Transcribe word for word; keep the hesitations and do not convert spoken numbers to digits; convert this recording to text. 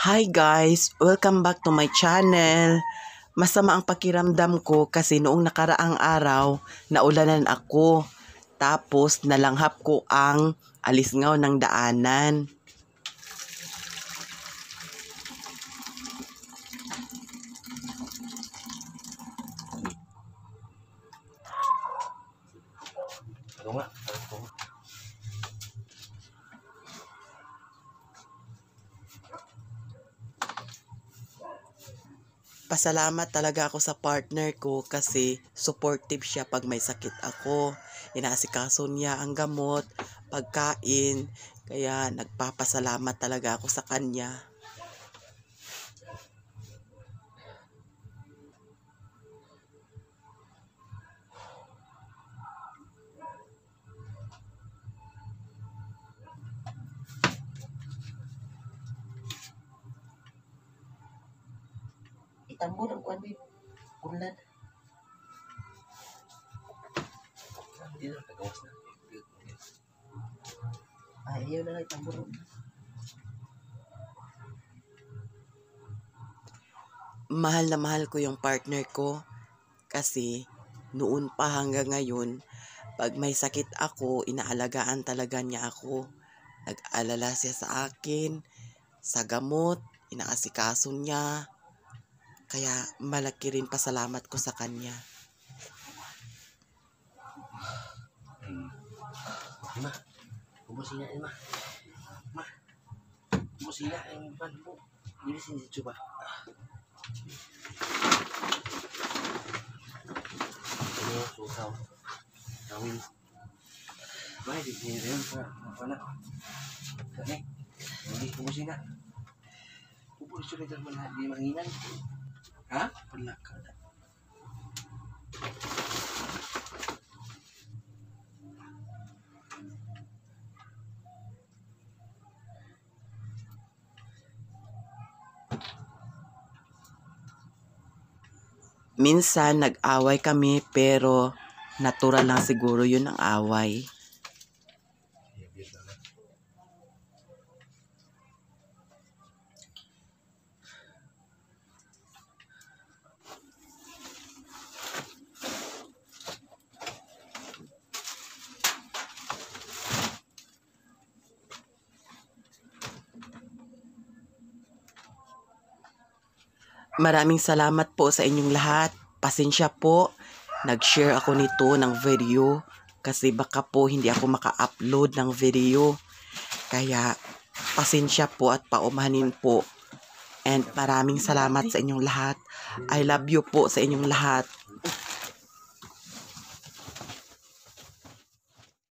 Hi guys! Welcome back to my channel. Masama ang pakiramdam ko kasi noong nakaraang araw, naulanan ako. Tapos nalanghap ko ang alisngaw ng daanan. Pasalamat talaga ako sa partner ko kasi supportive siya pag may sakit ako. Inaasikaso niya ang gamot, pagkain, kaya nagpapasalamat talaga ako sa kanya. Itambon ang kuwan din. Unlan. Hindi na, nagawas na. Ay, ayaw na lang itambon. Mahal na mahal ko yung partner ko kasi noon pa hanggang ngayon, pag may sakit ako, inaalagaan talaga niya ako. Nag-alala siya sa akin, sa gamot, inaasikaso niya. Kaya malaki rin pasalamat ko sa kanya. Hmm. Ma, kumusin na, Ma. Ma, kumusin na ang pan po. Bilisin si Chuba. Ini susaw. Tawin. Baik, di sini rin pa. Apa na? Kani, hindi kumusin na. Kupo iso na dyan di manginan. Ha? Wala ka na. Minsan nag-away kami pero natural lang siguro yun ang away. Maraming salamat po sa inyong lahat. Pasensya po, nag-share ako nito ng video kasi baka po hindi ako maka-upload ng video. Kaya pasensya po at paumanin po. And maraming salamat sa inyong lahat. I love you po sa inyong lahat.